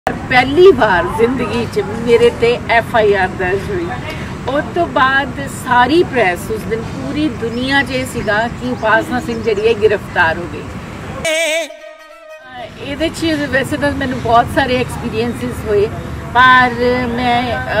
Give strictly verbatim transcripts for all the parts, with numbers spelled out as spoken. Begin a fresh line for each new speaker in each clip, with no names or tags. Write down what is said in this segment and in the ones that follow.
पहली बार जिंदगी च मेरे ते एफ आई आर दर्ज हुई। उस तो बाद सारी प्रैस उस दिन पूरी दुनिया च सीगा कि उपासना सिंह जी है गिरफ्तार हो गई। ये वैसे तो मैंने बहुत सारे एक्सपीरियंसिस हुए, पर मैं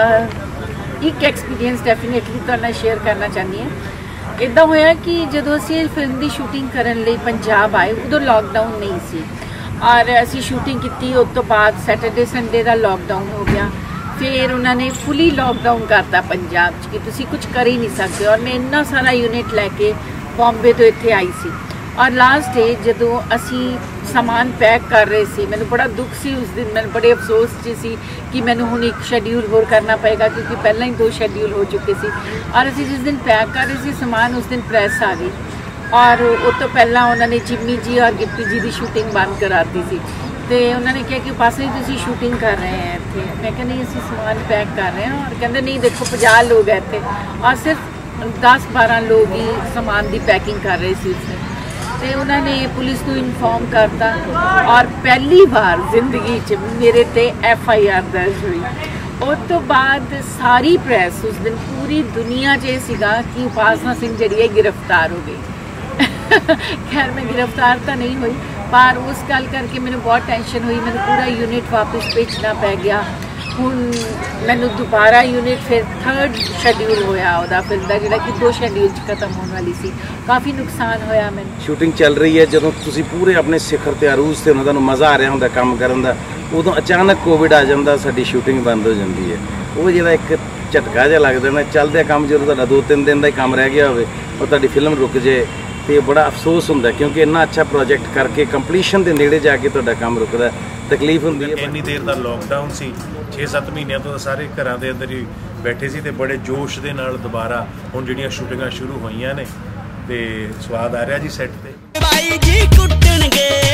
एक एक्सपीरियंस डेफिनेटली तुहाडे शेयर करना चाहती हाँ। इदा होया कि जो असी फिल्म की शूटिंग करने लिए पंजाब आए, उदों लॉकडाउन नहीं सी और असी शूटिंग की। उस तो बाद सैटरडे संडे का लॉकडाउन हो गया, फिर उन्होंने फुली लॉकडाउन करता पंजाब कि तुसी कुछ कर ही नहीं सकते। और मैं इन्ना सारा यूनिट लैके बॉम्बे तो इत्थे आई सी और लास्ट डे जदों असी समान पैक कर रहे सी, मैंने बड़ा दुख सी उस दिन। मैं बड़े अफसोस च सी कि मैंने हुण एक शेड्यूल होर करना पएगा, क्योंकि पहला ही दो शेड्यूल हो चुके सी। और असी जिस दिन पैक कर रहे थे समान, उस दिन प्रैस आ गई और उस तो पहला उन्होंने जिम्मी जी और गिप्पी जी की शूटिंग बंद करा दी सी। तो उन्होंने कहा कि उपासना जी तुसीं शूटिंग कर रहे हैं इत्थे। मैं कहा नहीं, असीं समान पैक कर रहे हैं। और कहते नहीं देखो पचास लोग हैं इत्थे, और सिर्फ दस बारह लोग ही समान की पैकिंग कर रहे थे उसमें। तो उन्होंने पुलिस को इन्फॉर्म करता और पहली बार जिंदगी च मेरे ते एफ आई आर दर्ज हुई। उस तो बाद सारी प्रैस उस दिन पूरी दुनिया च सीगा कि उपासना सिंह जी है गिरफ्तार हो गई। खैर मैं गिरफ्तार तो नहीं हुई, पर उस गल करके मैंने बहुत टेंशन हुई। मैंने पूरा यूनिट वापस भेजना पै गया। हुण मैनू दोबारा यूनिट फिर थर्ड शेड्यूल होया उहदा फिल्म दा, जिहड़ा कि दो शेड्यूल च खत्म होने वाली सी। काफ़ी नुकसान होया मैनू।
शूटिंग चल रही है, जदों तुसीं पूरे अपने सिखर ते अरूज ते उन्हां दा मज़ा आ रहा हुंदा काम करन दा, उदों अचानक कोविड आ जांदा, साडी शूटिंग बंद हो जाती है। वो जिहड़ा एक झटका जिहा लगदा ना, चलदे काम जो तुहाडा दो तीन दिन का ही काम रह गया होवे और तुहाडी फिल्म रुक जाए तो बड़ा अफसोस होंदा, क्योंकि इन्ना अच्छा प्रोजेक्ट करके कंपलीशन के नेड़े जाके तुहाडा काम रुकदा, तकलीफ होंदी है।
इन्नी देर का लॉकडाउन सी, छे सत्त महीनों तो सारे घरों के अंदर ही बैठे सी ते बड़े जोश के नाल दोबारा हुण जिहड़ियां शूटिंगां शुरू होईयां ने ते स्वाद आ रहा जी सैट ते।